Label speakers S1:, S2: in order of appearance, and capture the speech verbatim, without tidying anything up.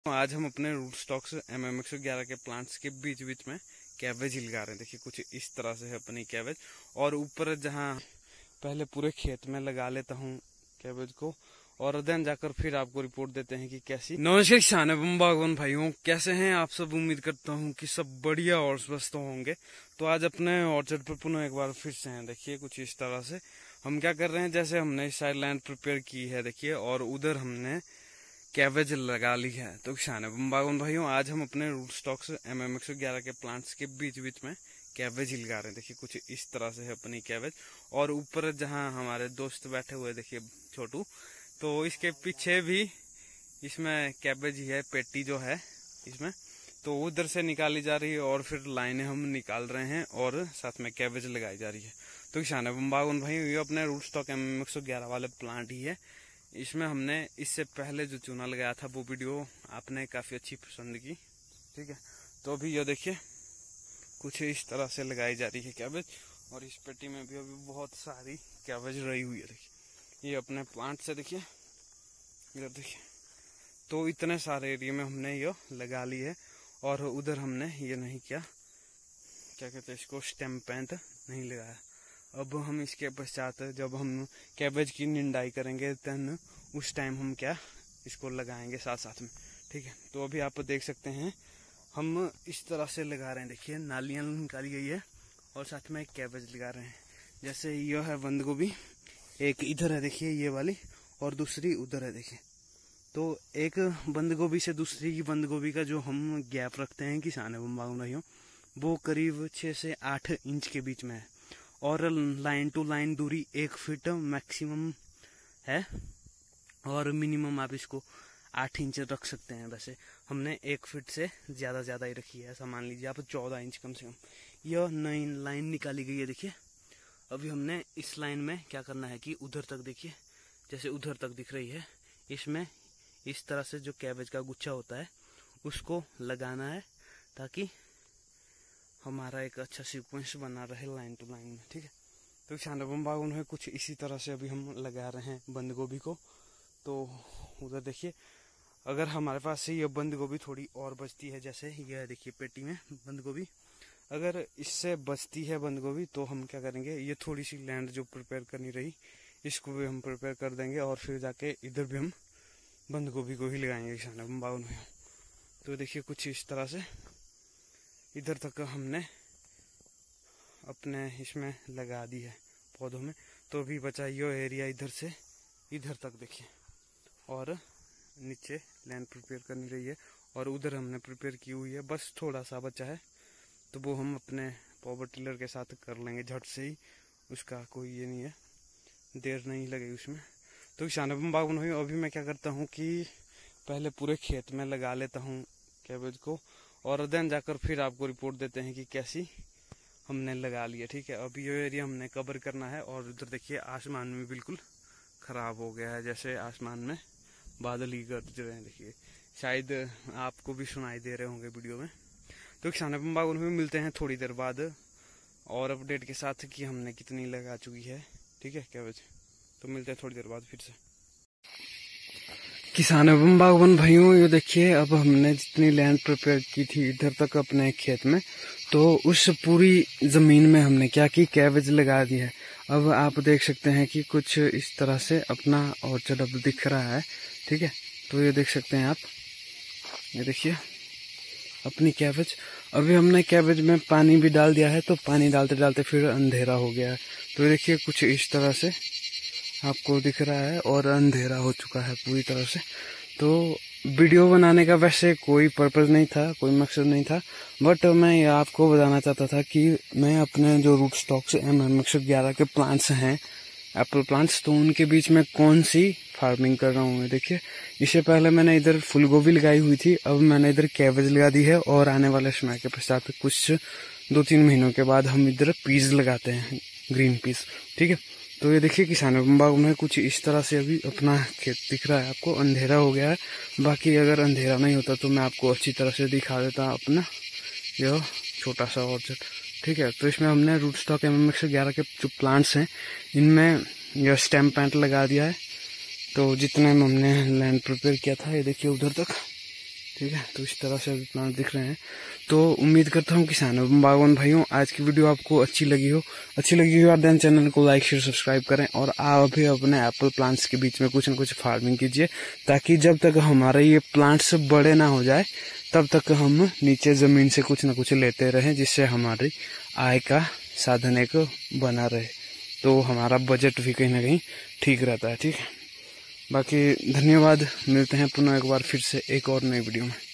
S1: आज हम अपने रूट स्टॉक्स एम एम एक सौ ग्यारह के प्लांट्स के बीच बीच में कैबेज ही लगा रहे हैं। देखिए कुछ इस तरह से है अपनी कैबेज। और ऊपर जहाँ पहले पूरे खेत में लगा लेता हूँ कैबेज को और देन जाकर फिर आपको रिपोर्ट देते हैं कि कैसी। नमस्कार किसान एवं बागवान भाइयों, कैसे हैं आप सब। उम्मीद करता हूँ कि सब बढ़िया और स्वस्थ होंगे। तो आज अपने ऑर्चर्ड पर पुनः एक बार फिर से हैं। देखिए कुछ इस तरह से हम क्या कर रहे हैं, जैसे हमने इस साइड लैंड प्रिपेयर की है देखिए, और उधर हमने कैबेज लगा ली है। तो किसान एवं बागवान भाइयों, आज हम अपने रूट स्टॉक्स एम एम एक सौ ग्यारह के प्लांट्स के बीच बीच में कैबेज ही लगा रहे हैं। देखिए कुछ इस तरह से है अपनी कैबेज। और ऊपर जहाँ हमारे दोस्त बैठे हुए देखिए छोटू, तो इसके पीछे भी इसमें कैबेज ही है, पेटी जो है इसमें, तो उधर से निकाली जा रही है और फिर लाइनें हम निकाल रहे हैं और साथ में कैबेज लगाई जा रही है। तो किसान एवं बागवान भाइयों, ये अपने रूट स्टॉक एम एम एक सौ ग्यारह वाले प्लांट ही है। इसमें हमने इससे पहले जो चूना लगाया था वो वीडियो आपने काफी अच्छी पसंद की, ठीक है। तो अभी ये देखिए कुछ इस तरह से लगाई जा रही है कैबेज। और इस पेटी में भी अभी बहुत सारी कैबेज रही हुई है। देखिए ये अपने प्लांट से देखिए, इधर देखिए, तो इतने सारे एरिया में हमने ये लगा ली है। और उधर हमने ये नहीं किया, क्या कहते हैं इसको, स्टेम पेंट नहीं लगाया। अब हम इसके पश्चात जब हम कैबेज की निंदाई करेंगे देन उस टाइम हम क्या इसको लगाएंगे साथ साथ में, ठीक है। तो अभी आप देख सकते हैं हम इस तरह से लगा रहे हैं। देखिए नालियां निकाली गई है और साथ में एक कैबेज लगा रहे हैं। जैसे यह है बंद गोभी, एक इधर है देखिए ये वाली, और दूसरी उधर है देखिए। तो एक बंद गोभी से दूसरी की बंद गोभी का जो हम गैप रखते हैं किसान एवं बागवान भाइयों, वो करीब छः से आठ इंच के बीच में है। और लाइन टू लाइन दूरी एक फीट मैक्सिमम है और मिनिमम आप इसको आठ इंच रख सकते हैं। वैसे हमने एक फीट से ज्यादा ज्यादा ही रखी है, ऐसा मान लीजिए आप चौदह इंच कम से कम। यह नई लाइन निकाली गई है देखिए। अभी हमने इस लाइन में क्या करना है कि उधर तक देखिए, जैसे उधर तक दिख रही है, इसमें इस तरह से जो कैबेज का गुच्छा होता है उसको लगाना है ताकि हमारा एक अच्छा सीक्वेंस बना रहे लाइन टू लाइन में, ठीक है। तो किसान एवं बागवान है कुछ इसी तरह से अभी हम लगा रहे हैं बंद गोभी को। तो उधर देखिए, अगर हमारे पास से ये बंद गोभी थोड़ी और बचती है, जैसे ये देखिए पेटी में बंद गोभी, अगर इससे बचती है बंद गोभी तो हम क्या करेंगे, ये थोड़ी सी लैंड जो प्रिपेयर करनी रही इसको भी हम प्रिपेयर कर देंगे और फिर जाके इधर भी हम बंद गोभी को ही लगाएंगे किसान एवं बागवान में। तो देखिए कुछ इस तरह से इधर तक हमने अपने इसमें लगा दी है पौधों में। तो अभी बचा ये एरिया इधर से इधर तक देखिए, और नीचे लैंड प्रिपेयर करनी रही है और उधर हमने प्रिपेयर की हुई है। बस थोड़ा सा बचा है तो वो हम अपने पावर टिलर के साथ कर लेंगे झट से ही, उसका कोई ये नहीं है, देर नहीं लगेगी उसमें। तो किसान एवं बागवान हुई, अभी मैं क्या करता हूँ कि पहले पूरे खेत में लगा लेता हूँ कैबेज को और देन जाकर फिर आपको रिपोर्ट देते हैं कि कैसी हमने लगा लिया, ठीक है। अभी ये एरिया हमने कवर करना है। और उधर देखिए आसमान में बिल्कुल खराब हो गया है, जैसे आसमान में बादल ही गरज रहे हैं देखिए, शायद आपको भी सुनाई दे रहे होंगे वीडियो में। तो किसान एवं बागवान में मिलते हैं थोड़ी देर बाद और अपडेट के साथ कि हमने कितनी लगा चुकी है, ठीक है कैबेज। तो मिलते हैं थोड़ी देर बाद फिर से। किसान एवं बागवान भाइयों, ये देखिए अब हमने जितनी लैंड प्रिपेयर की थी इधर तक अपने खेत में, तो उस पूरी जमीन में हमने क्या की, कैबेज लगा दी है। अब आप देख सकते हैं कि कुछ इस तरह से अपना ऑर्चर्ड अब दिख रहा है, ठीक है। तो ये देख सकते हैं आप, ये देखिए अपनी कैबेज। अभी हमने कैबेज में पानी भी डाल दिया है, तो पानी डालते डालते फिर अंधेरा हो गया है। तो देखिए कुछ इस तरह से आपको दिख रहा है और अंधेरा हो चुका है पूरी तरह से। तो वीडियो बनाने का वैसे कोई पर्पस नहीं था, कोई मकसद नहीं था, बट मैं ये आपको बताना चाहता था कि मैं अपने जो रूट स्टॉक्स एम एम एक सौ ग्यारह के प्लांट्स हैं, एप्पल प्लांट्स, तो उनके बीच में कौन सी फार्मिंग कर रहा हूँ। देखिए इससे पहले मैंने इधर फूल गोभी लगाई हुई थी, अब मैंने इधर कैबेज लगा दी है और आने वाले समय के पश्चात कुछ दो तीन महीनों के बाद हम इधर पीस लगाते हैं, ग्रीन पीस, ठीक है। तो ये देखिए किसान एवं बागवान में कुछ इस तरह से अभी अपना खेत दिख रहा है आपको। अंधेरा हो गया है, बाकी अगर अंधेरा नहीं होता तो मैं आपको अच्छी तरह से दिखा देता अपना यह छोटा सा ऑर्चर्ड, ठीक है। तो इसमें हमने रूट स्टॉक एम एम एक सौ ग्यारह के जो प्लांट्स हैं इनमें यह स्टेम पेंट लगा दिया है। तो जितने में हमने लैंड प्रिपेयर किया था ये देखिए उधर तक, ठीक है। तो इस तरह से अभी प्लांट दिख रहे हैं। तो उम्मीद करता हूँ किसानों बागवान भाइयों आज की वीडियो आपको अच्छी लगी हो अच्छी लगी हो देन चैनल को लाइक शेयर सब्सक्राइब करें और आप भी अपने एप्पल प्लांट्स के बीच में कुछ न कुछ फार्मिंग कीजिए, ताकि जब तक हमारे ये प्लांट्स बड़े ना हो जाए तब तक हम नीचे ज़मीन से कुछ न कुछ लेते रहें, जिससे हमारी आय का साधन एक बना रहे, तो हमारा बजट भी कहीं ना कहीं ठीक रहता है। ठीक है, बाकी धन्यवाद, मिलते हैं पुनः एक बार फिर से एक और नई वीडियो में।